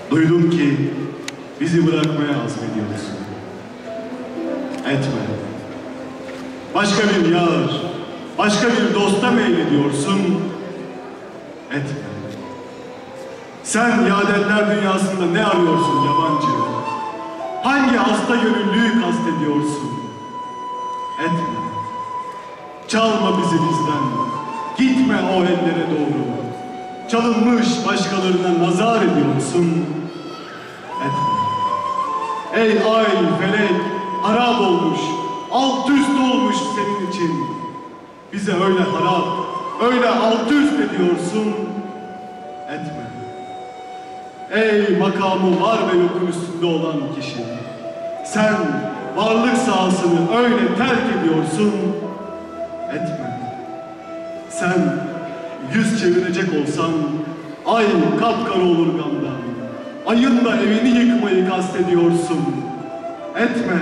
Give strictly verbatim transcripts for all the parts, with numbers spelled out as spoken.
Duydum ki bizi bırakmaya azmediyorsun. Etme. Başka bir yar, başka bir dosta meylediyorsun. Etme. Sen yadenler dünyasında ne arıyorsun yabancı? Hangi hasta gönüllüyü kastediyorsun? Etme. Çalma bizi bizden. Gitme o ellere doğru. Çalınmış başkalarına nazar ediyorsun. Etme. Ey ay, felek, harap olmuş, alt üst olmuş senin için. Bize öyle harap, öyle alt üst ediyorsun. Etme. Ey makamı var ve yokun üstünde olan kişi. Sen varlık sahasını öyle terk ediyorsun. Etme. Sen yüz çevirecek olsan ay kapkara olur gamdan. Ayın da evini yıkmayı kastediyorsun. Etme.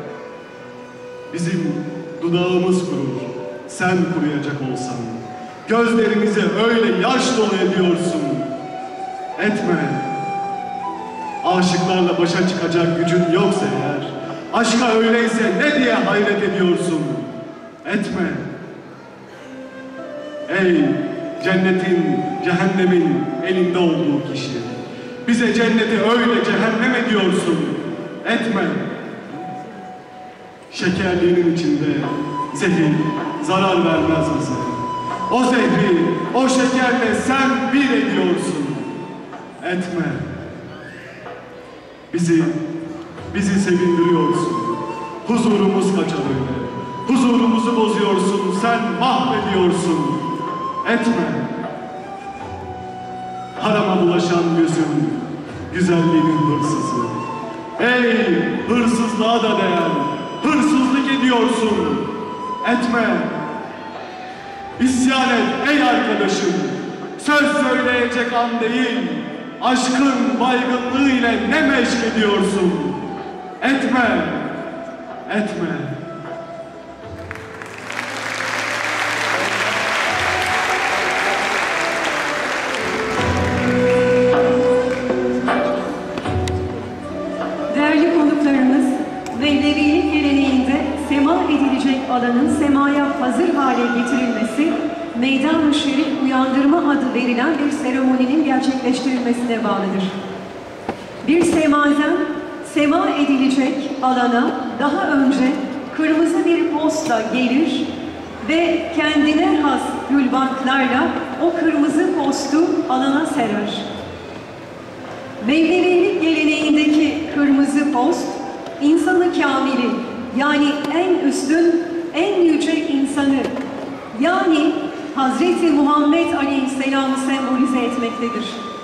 Bizim dudağımız kurur. Sen kuruyacak olsan. Gözlerimize öyle yaş dolu ediyorsun. Etme. Aşıklarla başa çıkacak gücün yoksa eğer, aşka öyleyse ne diye hayret ediyorsun? Etme. Ey cennetin, cehennemin elinde olduğu kişi. Bize cenneti öyle cehennem ediyorsun. Etme. Şekerliğinin içinde zehir zarar vermez bize. O zehri, o şekerle sen bir ediyorsun. Etme. Bizi, bizi sevindiriyorsun. Huzurumuz kaçar öyle. Huzurumuzu bozuyorsun, sen mahvediyorsun. Etme. Harama bulaşan yüzün, güzelliğinin hırsızı. Ey hırsızlığa da değer, hırsızlık ediyorsun. Etme. İsyan et ey arkadaşım. Söz söyleyecek an değil, aşkın baygınlığı ile ne meşk ediyorsun? Etme. Etme. Değerli konuklarımız, Mevlevilik geleneğinde sema edilecek alanın semaya hazır hale getirilmesi, Meydan-ı Şerif Uyandırma adı verilen bir seremoninin gerçekleştirilmesine bağlıdır. Bir semazen, sema edilecek alana daha önce kırmızı bir posta gelir ve kendine has gülbanklarla o kırmızı postu alana serer. Mevlevilik geleneğindeki kırmızı post, insanı kamili, yani en üstün, en yüce insanı, yani Hazreti Muhammed Aleyhisselam'ı sembolize etmektedir.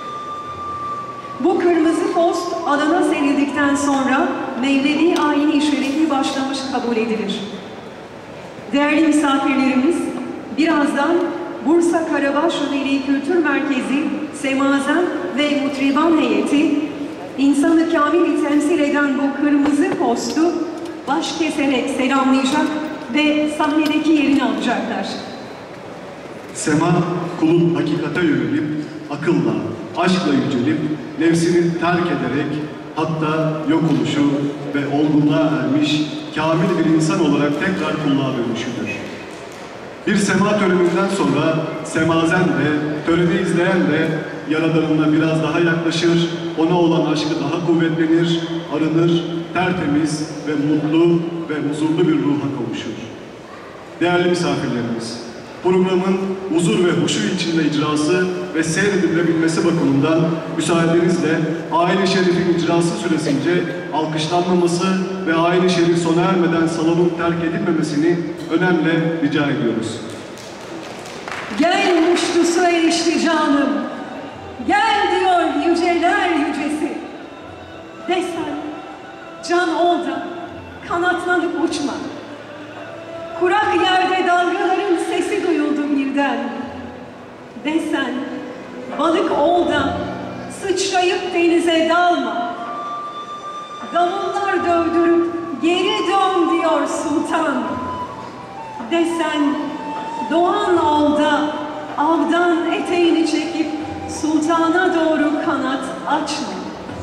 Bu kırmızı post alana serildikten sonra Mevlevi ayini şerefi başlamış kabul edilir. Değerli misafirlerimiz, birazdan Bursa Karabaş Veli Kültür Merkezi, Semazen ve Mutriban heyeti, insanı kamili temsil eden bu kırmızı postu baş keserek selamlayacak ve sahnedeki yerini alacaklar. Sema, kulun hakikate yönelip, akılla, aşkla yücelip, nefsini terk ederek, hatta yok oluşu ve olgunluğa ermiş, kamil bir insan olarak tekrar kulluğa dönüşüdür. Bir sema töreninden sonra semazen de, töreni izleyen de Yaradan'ına biraz daha yaklaşır, ona olan aşkı daha kuvvetlenir, arınır, tertemiz ve mutlu ve huzurlu bir ruha kavuşur. Değerli misafirlerimiz, programın huzur ve huşu içinde icrası ve seyredilebilmesi bakımından müsaadenizle Aile-i Şerif'in icrası süresince alkışlanmaması ve Aile-i Şerif sona ermeden salonun terk edilmemesini önemli rica ediyoruz. Gel muştusu erişti canım, gel diyor yüceler yücesi. Desen, can ol da kanatlanıp uçma. Kurak yerde dalgaların sesi duyuldu birden. Desen, balık ol da sıçrayıp denize dalma. Davullar dövdürüp geri dön diyor sultan. Desen, doğan ol da avdan eteğini çekip sultana doğru kanat açma.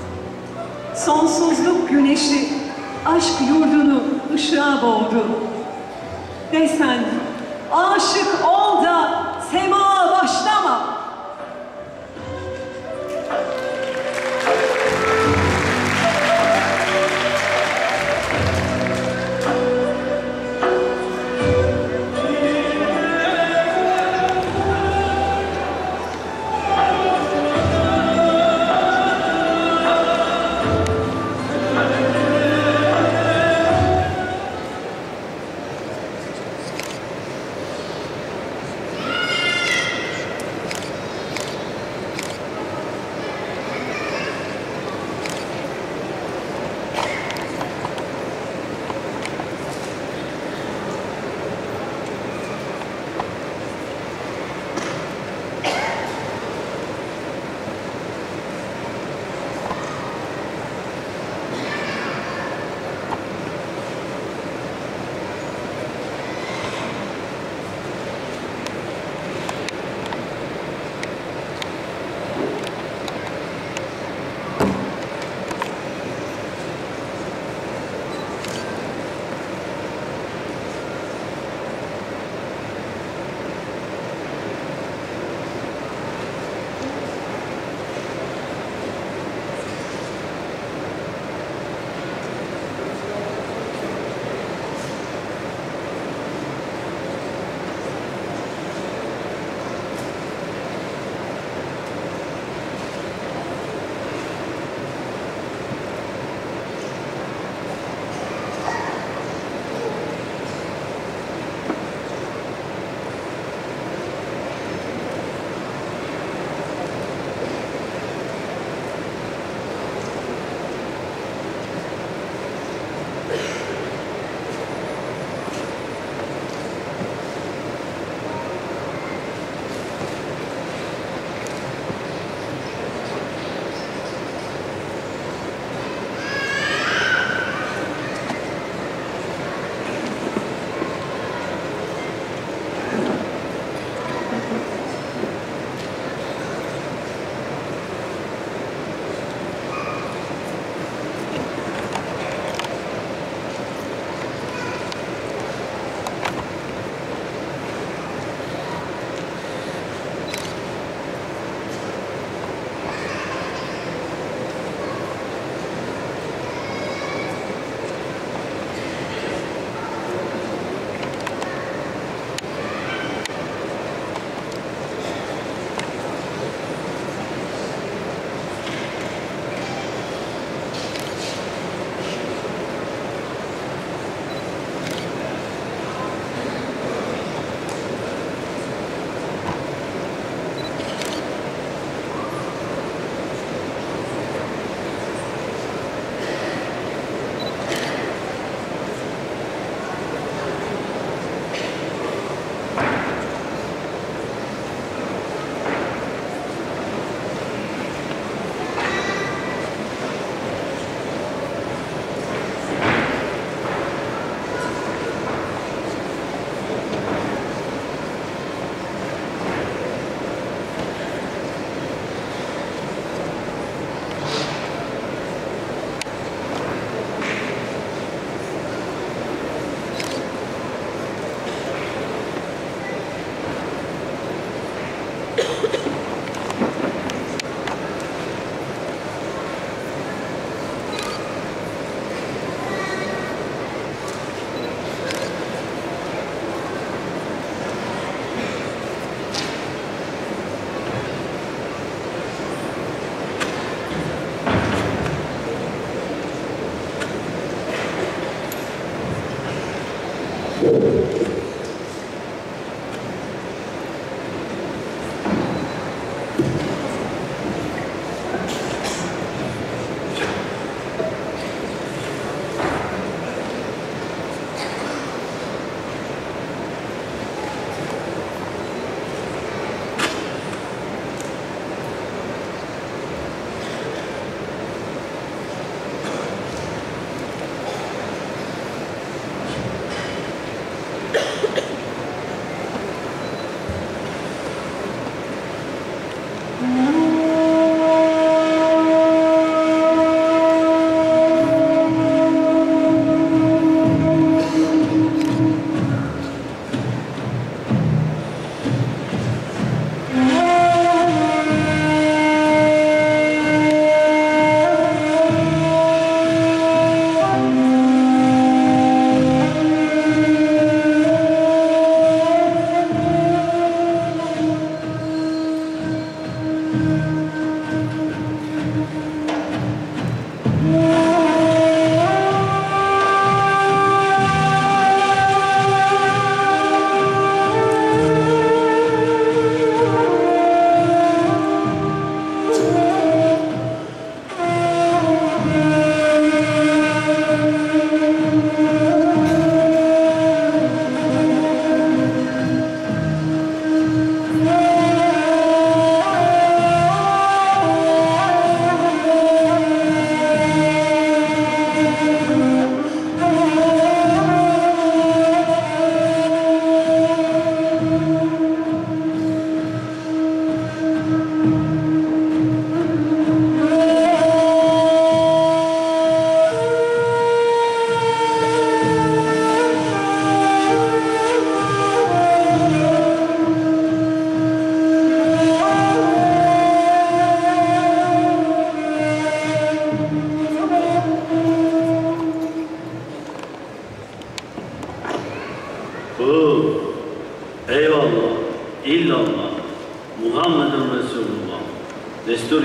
Sonsuzluk güneşi aşk yurdunu ışığa boğdu. Desen aşık ol da sema başlama.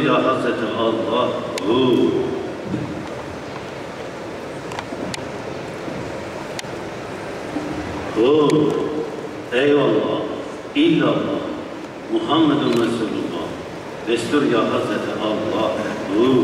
ya Hazreti Allah. Hu. Hu. Eyvallah. İllallah. Muhammedun Resulullah. Destur ya Hazreti Allah. Hu.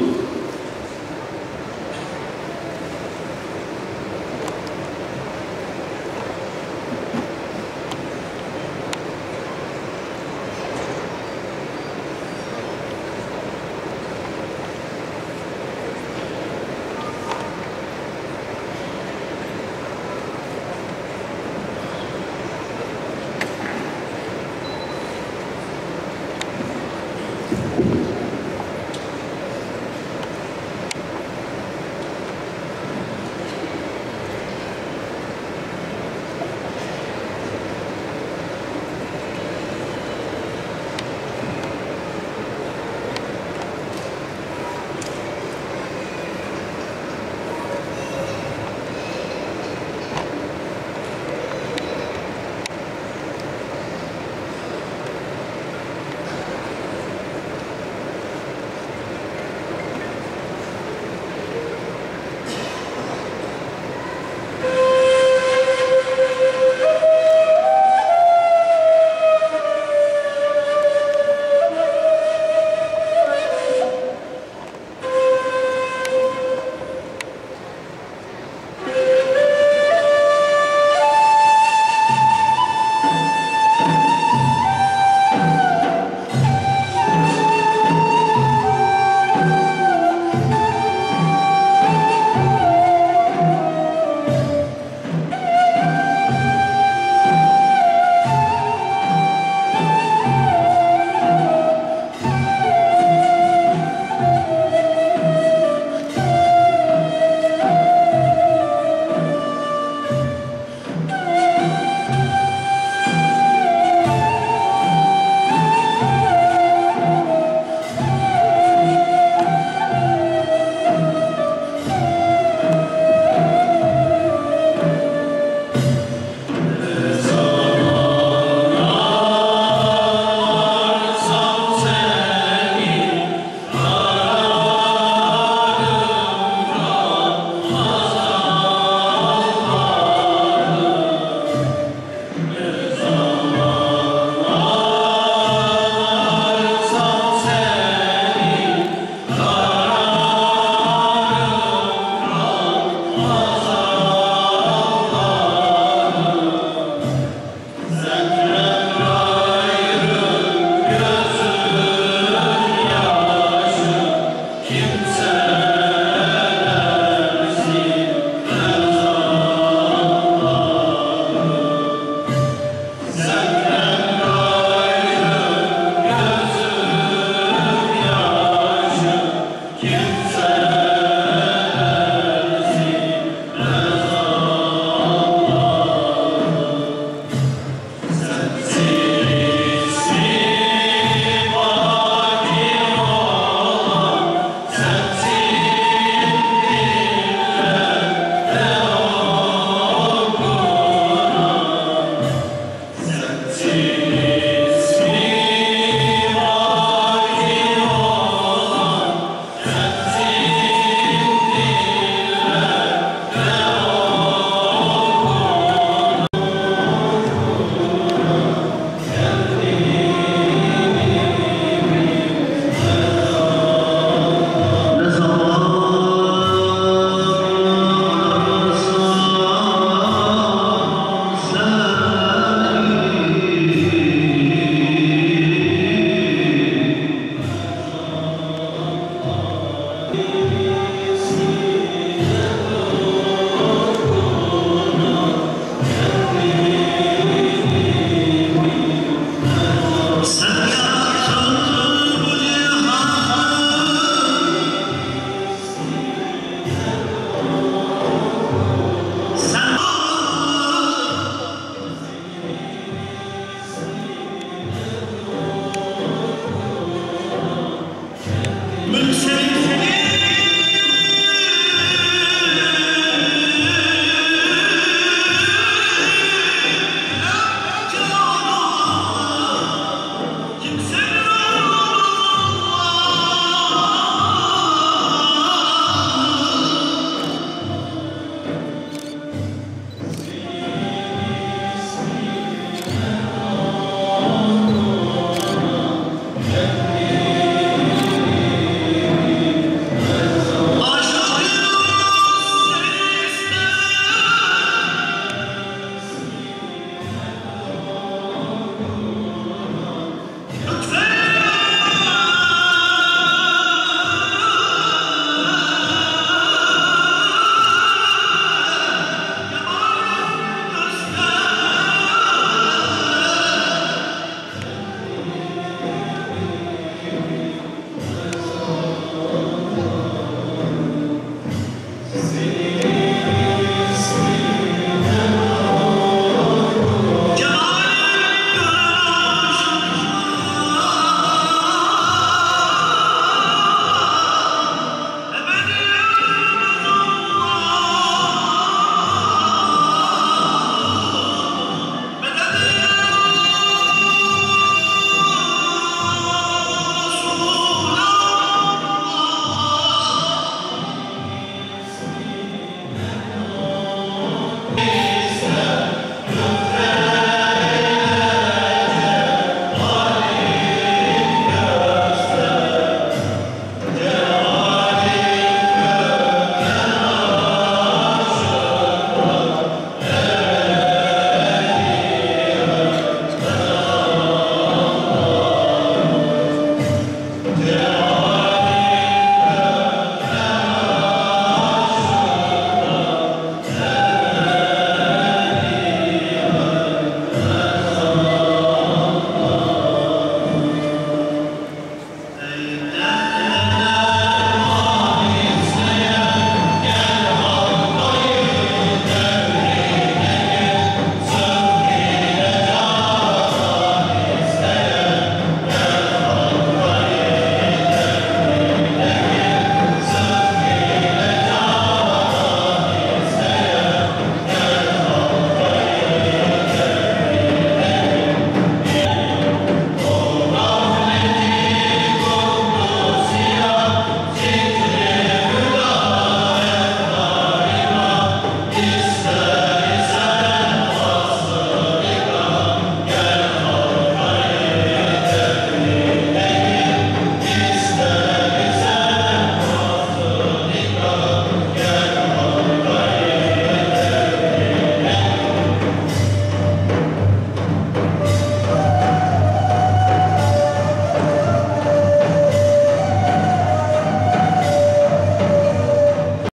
München